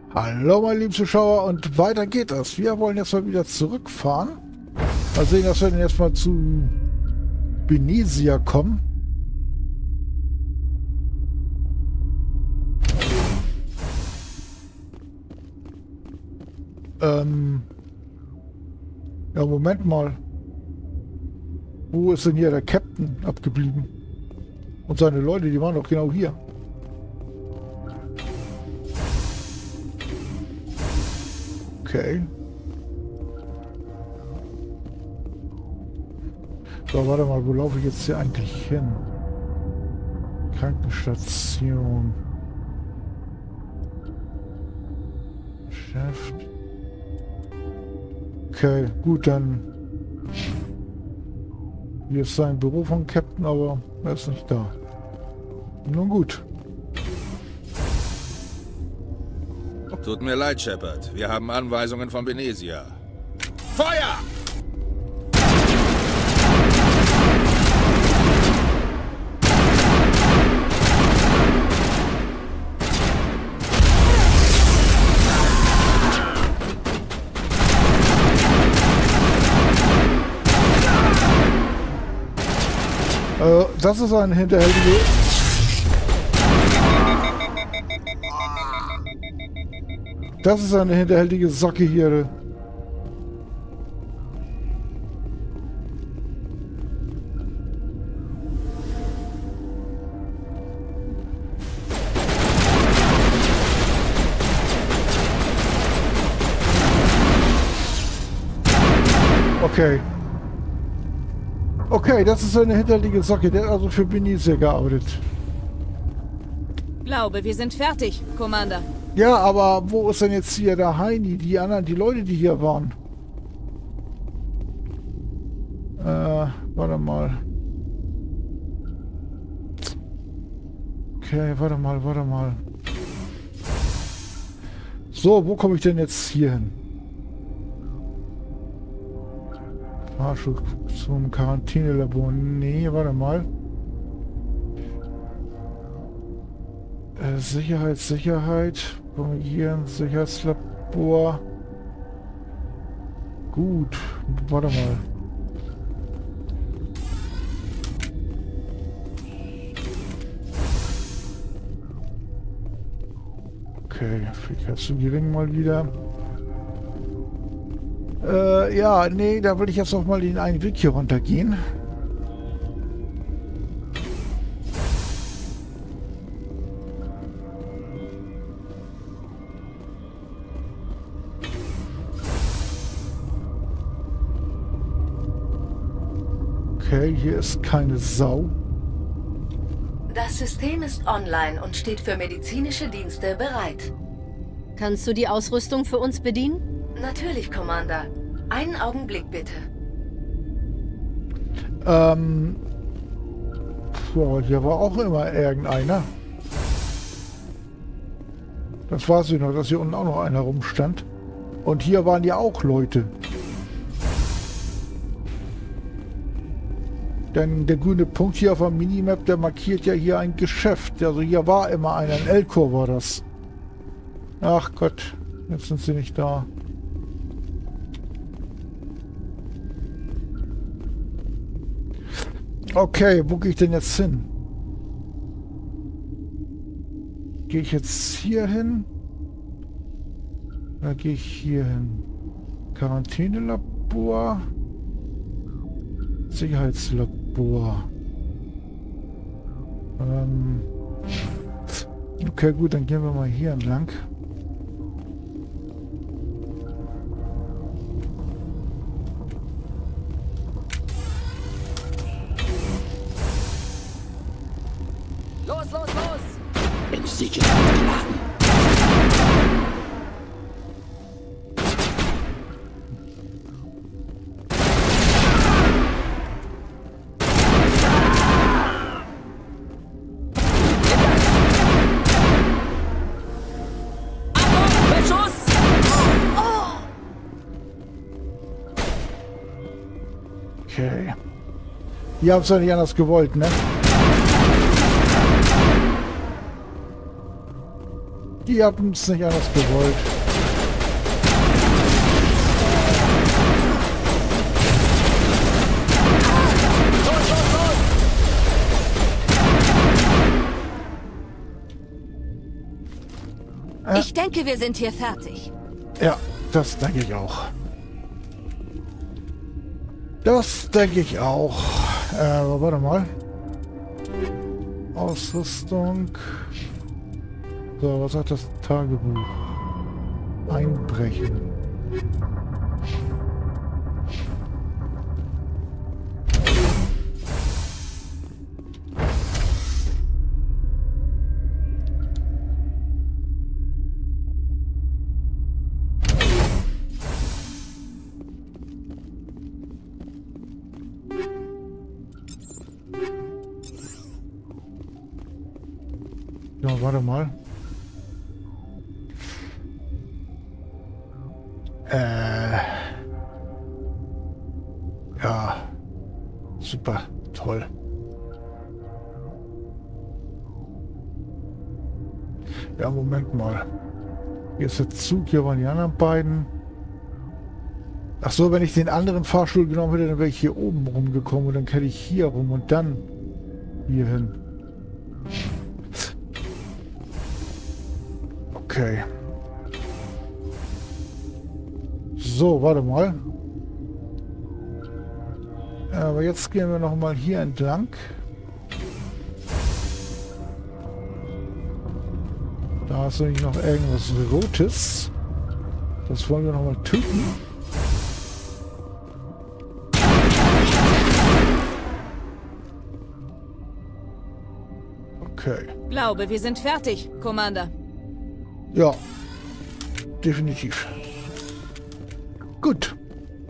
Hallo meine lieben Zuschauer und weiter geht es. Wir wollen jetzt mal wieder zurückfahren. Mal sehen, dass wir denn jetzt mal zu Benezia kommen. Ja, Moment mal. Wo ist denn hier der Captain abgeblieben? Und seine Leute, die waren doch genau hier. Okay. So, warte mal, wo laufe ich jetzt hier eigentlich hin? Krankenstation. Geschäft. Okay, gut, dann... Hier ist sein Büro vom Captain, aber er ist nicht da. Nun gut. Tut mir leid, Shepard. Wir haben Anweisungen von Benezia. Feuer! Das ist ein hinterhältige... Das ist eine hinterhältige Socke hier. Okay. Okay, das ist eine hinterhältige Socke. Der hat also für Benezia gearbeitet. Glaube, wir sind fertig, Commander. Ja, aber wo ist denn jetzt hier der Heini, die anderen, die Leute, die hier waren? Warte mal. Okay, warte mal. So, wo komme ich denn jetzt hier hin? Fahrstuhl zum Quarantänelabor. Nee, warte mal. Sicherheit. Hier, Sicherheitslabor. Gut, warte mal. Okay, Fähigkeit zu gering mal wieder. Ja, nee, da will ich jetzt noch mal den einen Weg hier runter gehen. Okay, hier ist keine Sau. Das System ist online und steht für medizinische Dienste bereit. Kannst du die Ausrüstung für uns bedienen? Natürlich, Commander. Einen Augenblick bitte. Boah, hier war auch immer irgendeiner. Das weiß ich noch, dass hier unten auch noch einer rumstand. Und hier waren ja auch Leute. Denn der grüne Punkt hier auf der Minimap, der markiert ja hier ein Geschäft. Also hier war immer einer. Ein Elkor war das. Ach Gott, jetzt sind sie nicht da. Okay, wo gehe ich denn jetzt hin? Gehe ich jetzt hier hin? Oder gehe ich hier hin? Quarantänelabor? Sicherheitslabor. Okay, gut, dann gehen wir mal hier entlang. Los! In Sicherheit geladen. Okay. Ihr habt es ja nicht anders gewollt, ne? Ihr habt uns nicht anders gewollt. Ich denke, wir sind hier fertig. Ja, das denke ich auch. Das denke ich auch. Warte mal. Ausrüstung. So, was sagt das Tagebuch? Einbrechen. Ja, warte mal. Ja. Super. Toll. Ja, Moment mal. Hier ist der Zug, hier waren die anderen beiden. Ach so, wenn ich den anderen Fahrstuhl genommen hätte, dann wäre ich hier oben rumgekommen und dann hätte ich hier rum und dann hier hin. Okay. So, warte mal. Aber jetzt gehen wir noch mal hier entlang. Da ist nämlich noch irgendwas Rotes. Das wollen wir noch mal töten. Okay. Glaube, wir sind fertig, Commander. Ja, definitiv. Gut.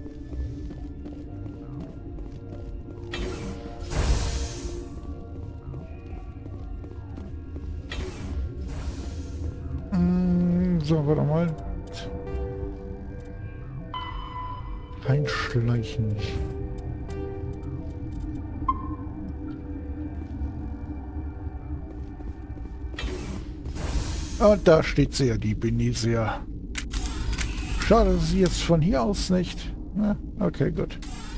So, warte mal. Reinschleichen. Und da steht sie ja, die Benezia. Schade, dass sie jetzt von hier aus nicht. Na, okay, gut.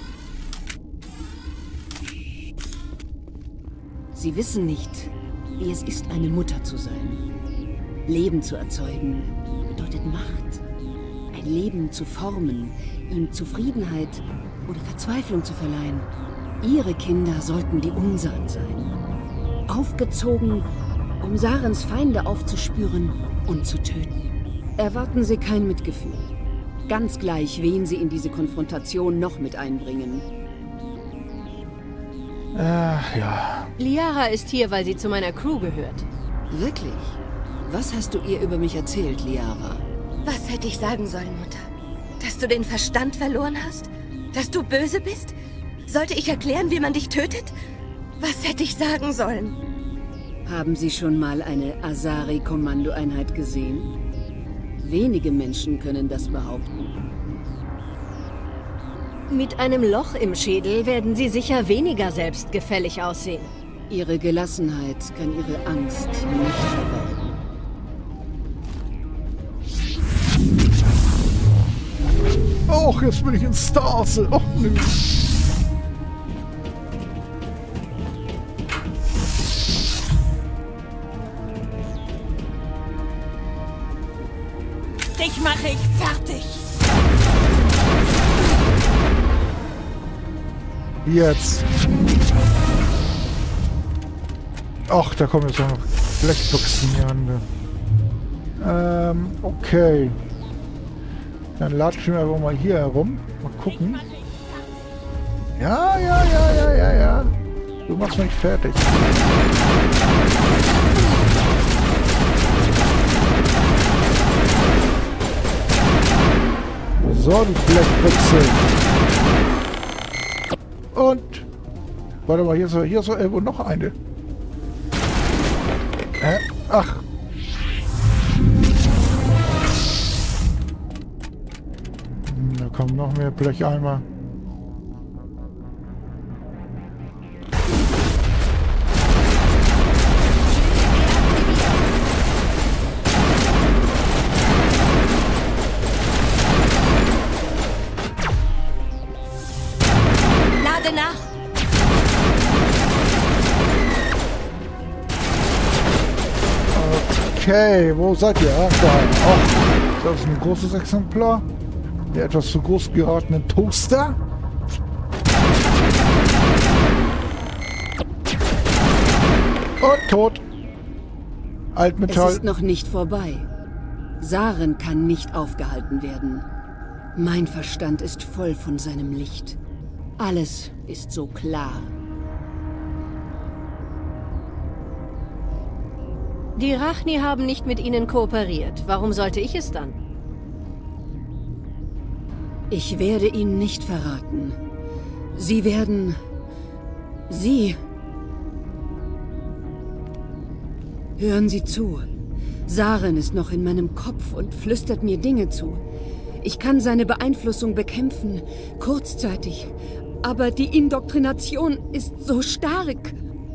Sie wissen nicht, wie es ist, eine Mutter zu sein. Leben zu erzeugen bedeutet Macht. Ein Leben zu formen, ihm Zufriedenheit oder Verzweiflung zu verleihen. Ihre Kinder sollten die unseren sein. Aufgezogen, um Sarens Feinde aufzuspüren und zu töten. Erwarten Sie kein Mitgefühl. Ganz gleich, wen Sie in diese Konfrontation noch mit einbringen. Ja. Liara ist hier, weil sie zu meiner Crew gehört. Wirklich? Was hast du ihr über mich erzählt, Liara? Was hätte ich sagen sollen, Mutter? Dass du den Verstand verloren hast? Dass du böse bist? Sollte ich erklären, wie man dich tötet? Was hätte ich sagen sollen? Haben Sie schon mal eine Asari-Kommandoeinheit gesehen? Wenige Menschen können das behaupten. Mit einem Loch im Schädel werden sie sicher weniger selbstgefällig aussehen. Ihre Gelassenheit kann ihre Angst nicht verbergen. Och, jetzt bin ich in Starse. Och, nö. Dich mache ich fertig. Jetzt. Ach, da kommen jetzt auch noch Blechboxen hier an. Okay. Dann latschen wir einfach mal hier herum. Mal gucken. Ja. Du machst mich fertig. So, die Blechboxe. Und... Warte mal, hier ist irgendwo noch eine. Ach. Da kommen noch mehr Blecheimer. Okay, wo seid ihr? Ach, da. Oh, das ist ein großes Exemplar. Der etwas zu groß geratenen Toaster. Und tot. Altmetall. Es ist noch nicht vorbei. Saren kann nicht aufgehalten werden. Mein Verstand ist voll von seinem Licht. Alles ist so klar. Die Rachni haben nicht mit ihnen kooperiert. Warum sollte ich es dann? Ich werde Ihnen nicht verraten. Sie werden... Sie... Hören Sie zu. Saren ist noch in meinem Kopf und flüstert mir Dinge zu. Ich kann seine Beeinflussung bekämpfen, kurzzeitig. Aber die Indoktrination ist so stark.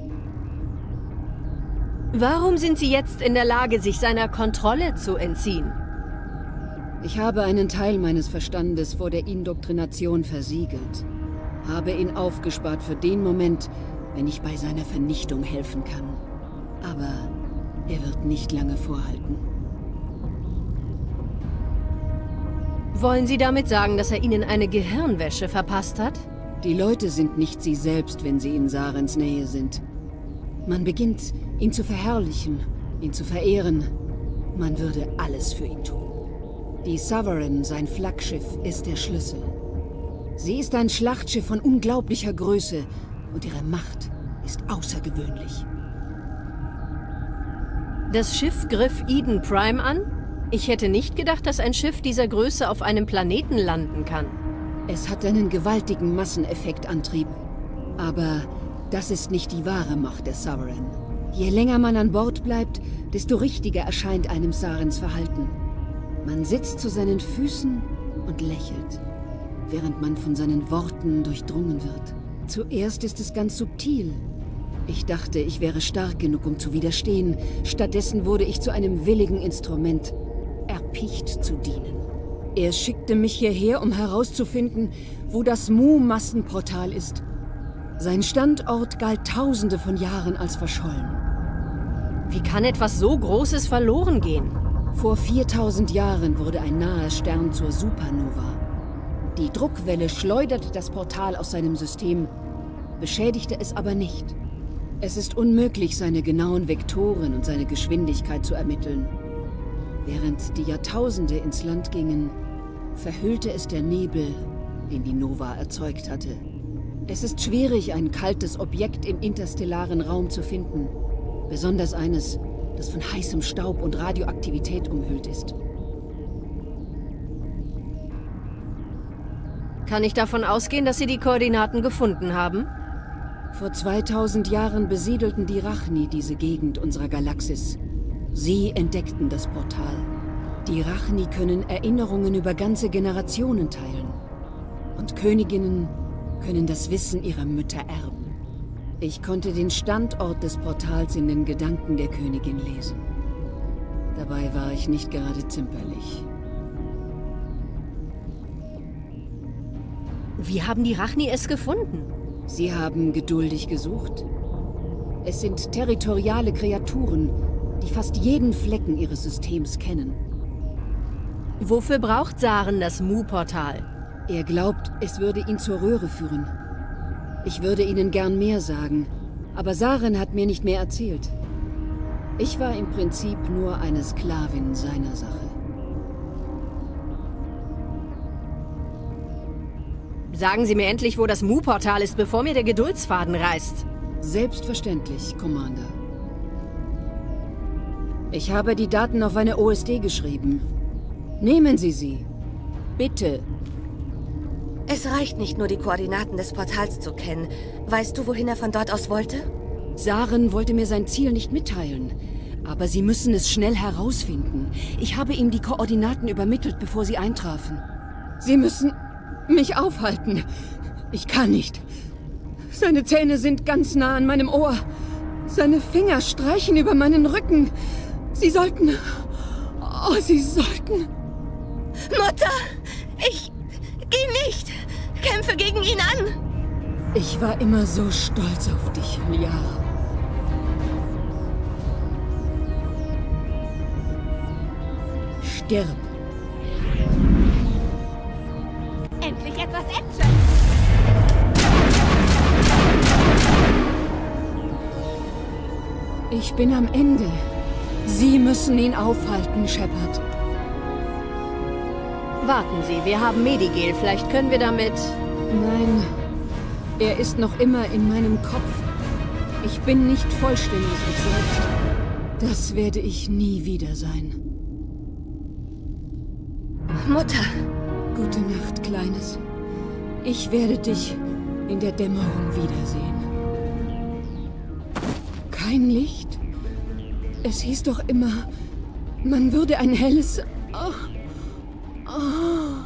Warum sind Sie jetzt in der Lage, sich seiner Kontrolle zu entziehen? Ich habe einen Teil meines Verstandes vor der Indoktrination versiegelt. Habe ihn aufgespart für den Moment, wenn ich bei seiner Vernichtung helfen kann. Aber er wird nicht lange vorhalten. Wollen Sie damit sagen, dass er Ihnen eine Gehirnwäsche verpasst hat? Die Leute sind nicht sie selbst, wenn sie in Sarens Nähe sind. Man beginnt, ihn zu verherrlichen, ihn zu verehren. Man würde alles für ihn tun. Die Sovereign, sein Flaggschiff, ist der Schlüssel. Sie ist ein Schlachtschiff von unglaublicher Größe und ihre Macht ist außergewöhnlich. Das Schiff griff Eden Prime an? Ich hätte nicht gedacht, dass ein Schiff dieser Größe auf einem Planeten landen kann. Es hat einen gewaltigen Masseneffektantrieb. Aber das ist nicht die wahre Macht der Sovereign. Je länger man an Bord bleibt, desto richtiger erscheint einem Sarens Verhalten. Man sitzt zu seinen Füßen und lächelt, während man von seinen Worten durchdrungen wird. Zuerst ist es ganz subtil. Ich dachte, ich wäre stark genug, um zu widerstehen. Stattdessen wurde ich zu einem willigen Instrument, erpicht zu dienen. Er schickte mich hierher, um herauszufinden, wo das Mu-Massenportal ist. Sein Standort galt Tausende von Jahren als verschollen. Wie kann etwas so Großes verloren gehen? Vor 4000 Jahren wurde ein naher Stern zur Supernova. Die Druckwelle schleuderte das Portal aus seinem System, beschädigte es aber nicht. Es ist unmöglich, seine genauen Vektoren und seine Geschwindigkeit zu ermitteln. Während die Jahrtausende ins Land gingen, verhüllte es der Nebel, den die Nova erzeugt hatte. Es ist schwierig, ein kaltes Objekt im interstellaren Raum zu finden, besonders eines, das von heißem Staub und Radioaktivität umhüllt ist. Kann ich davon ausgehen, dass Sie die Koordinaten gefunden haben? Vor 2000 Jahren besiedelten die Rachni diese Gegend unserer Galaxis. Sie entdeckten das Portal. Die Rachni können Erinnerungen über ganze Generationen teilen. Und Königinnen können das Wissen ihrer Mütter erben. Ich konnte den Standort des Portals in den Gedanken der Königin lesen. Dabei war ich nicht gerade zimperlich. Wie haben die Rachni es gefunden? Sie haben geduldig gesucht. Es sind territoriale Kreaturen, die fast jeden Flecken ihres Systems kennen. Wofür braucht Saren das Mu-Portal? Er glaubt, es würde ihn zur Röhre führen. Ich würde Ihnen gern mehr sagen, aber Saren hat mir nicht mehr erzählt. Ich war im Prinzip nur eine Sklavin seiner Sache. Sagen Sie mir endlich, wo das Mu-Portal ist, bevor mir der Geduldsfaden reißt. Selbstverständlich, Commander. Ich habe die Daten auf eine OSD geschrieben. Nehmen Sie sie. Bitte. Es reicht nicht nur, die Koordinaten des Portals zu kennen. Weißt du, wohin er von dort aus wollte? Saren wollte mir sein Ziel nicht mitteilen. Aber Sie müssen es schnell herausfinden. Ich habe ihm die Koordinaten übermittelt, bevor sie eintrafen. Sie müssen mich aufhalten. Ich kann nicht. Seine Zähne sind ganz nah an meinem Ohr. Seine Finger streichen über meinen Rücken. Sie sollten... Oh, Sie sollten... Mutter! Geh nicht! Kämpfe gegen ihn an! Ich war immer so stolz auf dich, Liara. Stirb. Endlich etwas Action! Ich bin am Ende. Sie müssen ihn aufhalten, Shepard. Warten Sie, wir haben Medigel. Vielleicht können wir damit... Nein, er ist noch immer in meinem Kopf. Ich bin nicht vollständig ich selbst. Das werde ich nie wieder sein. Mutter! Gute Nacht, Kleines. Ich werde dich in der Dämmerung wiedersehen. Kein Licht? Es hieß doch immer, man würde ein helles... Oh. Oh.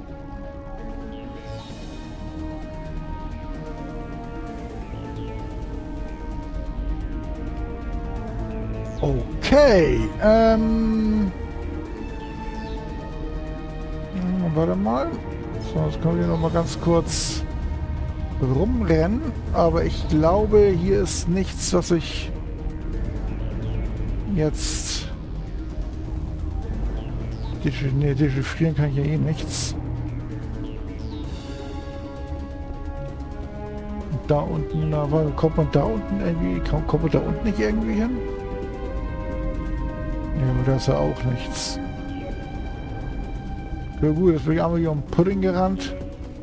Okay, warte mal. So, jetzt können wir noch mal ganz kurz rumrennen. Aber ich glaube, hier ist nichts, was ich jetzt... Ne, dechiffrieren kann ich ja eh nichts. Da unten, kommt man da unten irgendwie... Kommt man da unten nicht irgendwie hin? Ja, aber da ist ja auch nichts. Ja gut, jetzt bin ich einmal hier um Pudding gerannt.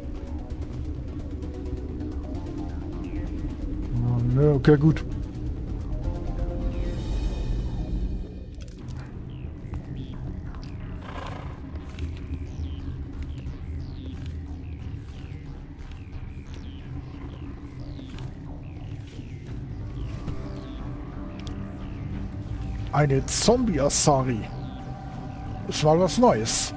Oh, ne, okay, gut. Eine Zombie-Asari. Das war was Neues.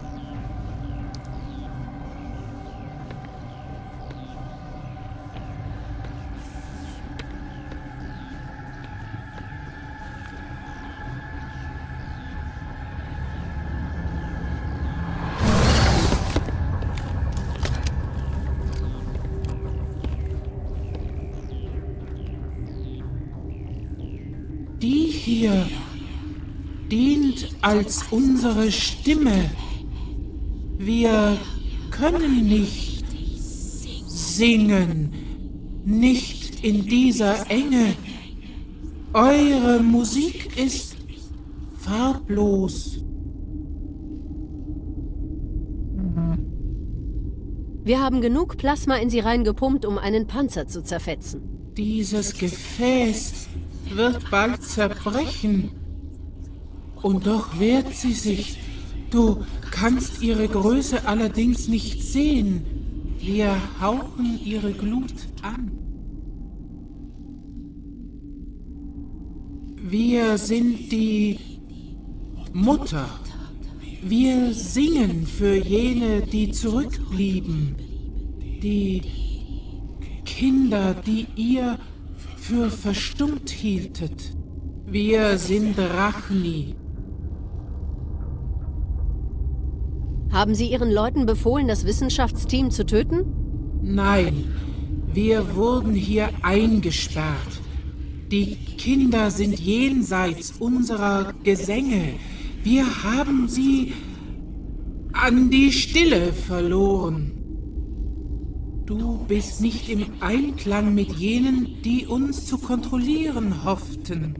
Die hier dient als unsere Stimme. Wir können nicht singen, nicht in dieser Enge. Eure Musik ist farblos. Wir haben genug Plasma in sie reingepumpt, um einen Panzer zu zerfetzen. Dieses Gefäß wird bald zerbrechen. Und doch wehrt sie sich. Du kannst ihre Größe allerdings nicht sehen. Wir hauchen ihre Glut an. Wir sind die Mutter. Wir singen für jene, die zurückblieben. Die Kinder, die ihr für verstummt hieltet. Wir sind Rachni. Haben Sie Ihren Leuten befohlen, das Wissenschaftsteam zu töten? Nein, wir wurden hier eingesperrt. Die Kinder sind jenseits unserer Gesänge. Wir haben sie an die Stille verloren. Du bist nicht im Einklang mit jenen, die uns zu kontrollieren hofften.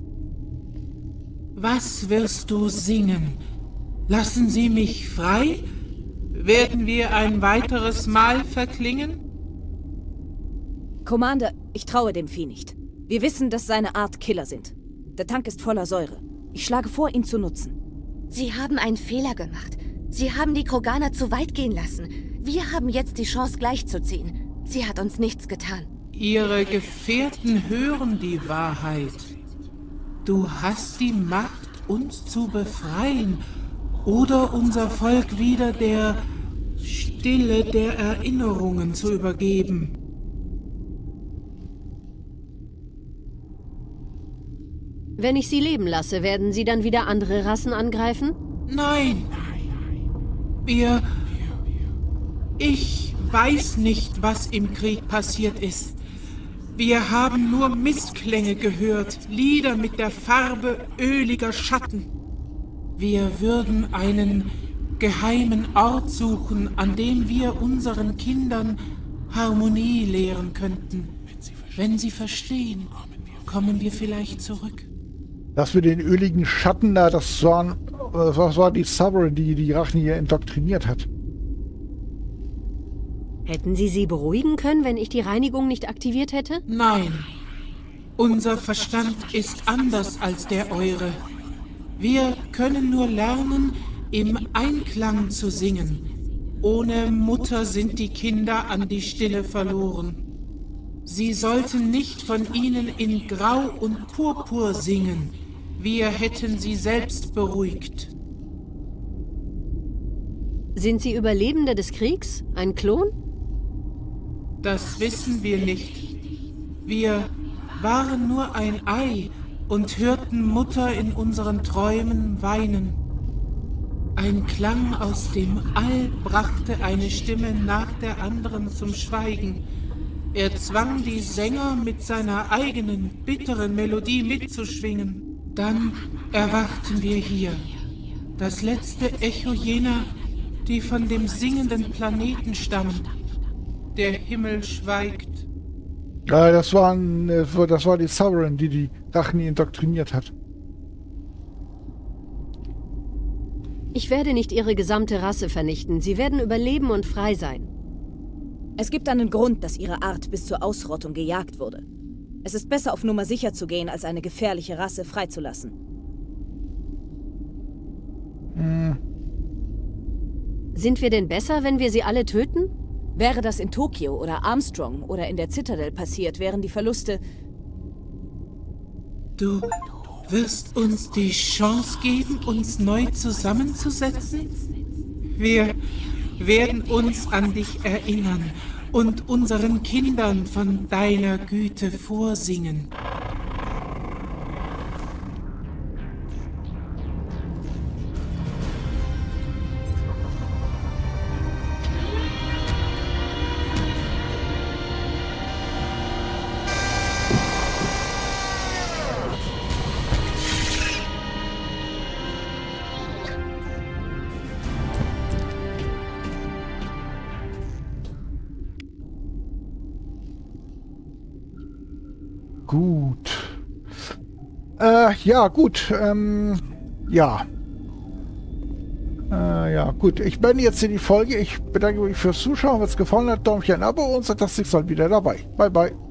Was wirst du singen? Lassen Sie mich frei? Werden wir ein weiteres Mal verklingen? Commander, ich traue dem Vieh nicht. Wir wissen, dass seine Art Killer sind. Der Tank ist voller Säure. Ich schlage vor, ihn zu nutzen. Sie haben einen Fehler gemacht. Sie haben die Kroganer zu weit gehen lassen. Wir haben jetzt die Chance, gleichzuziehen. Sie hat uns nichts getan. Ihre Gefährten hören die Wahrheit. Du hast die Macht, uns zu befreien oder unser Volk wieder der Stille der Erinnerungen zu übergeben. Wenn ich sie leben lasse, werden sie dann wieder andere Rassen angreifen? Nein! Ich weiß nicht, was im Krieg passiert ist. Wir haben nur Missklänge gehört, Lieder mit der Farbe öliger Schatten. Wir würden einen geheimen Ort suchen, an dem wir unseren Kindern Harmonie lehren könnten. Wenn sie verstehen, kommen wir vielleicht zurück. Das mit den öligen Schatten da, das war die Sovereign, die die Rachen hier indoktriniert hat. Hätten Sie sie beruhigen können, wenn ich die Reinigung nicht aktiviert hätte? Nein, unser Verstand ist anders als der eure. Wir können nur lernen, im Einklang zu singen. Ohne Mutter sind die Kinder an die Stille verloren. Sie sollten nicht von ihnen in Grau und Purpur singen. Wir hätten sie selbst beruhigt. Sind Sie Überlebende des Kriegs? Ein Klon? Das wissen wir nicht. Wir waren nur ein Ei und hörten Mutter in unseren Träumen weinen. Ein Klang aus dem All brachte eine Stimme nach der anderen zum Schweigen. Er zwang die Sänger mit seiner eigenen, bitteren Melodie mitzuschwingen. Dann erwachten wir hier. Das letzte Echo jener, die von dem singenden Planeten stammen. Der Himmel schweigt. Ja, das war die Sovereign, die die Rachen indoktriniert hat. Ich werde nicht Ihre gesamte Rasse vernichten. Sie werden überleben und frei sein. Es gibt einen Grund, dass ihre Art bis zur Ausrottung gejagt wurde. Es ist besser, auf Nummer sicher zu gehen, als eine gefährliche Rasse freizulassen. Sind wir denn besser, wenn wir sie alle töten? Wäre das in Tokio oder Armstrong oder in der Citadel passiert, wären die Verluste... Du wirst uns die Chance geben, uns neu zusammenzusetzen? Wir werden uns an dich erinnern und unseren Kindern von deiner Güte vorsingen. Gut. Ja, gut. Ja. Ja, gut. Ich beende jetzt hier die Folge. Ich bedanke mich fürs Zuschauen. Wenn es gefallen hat, Däumchen, Abo und sagt das nächste Mal wieder dabei. Bye, bye.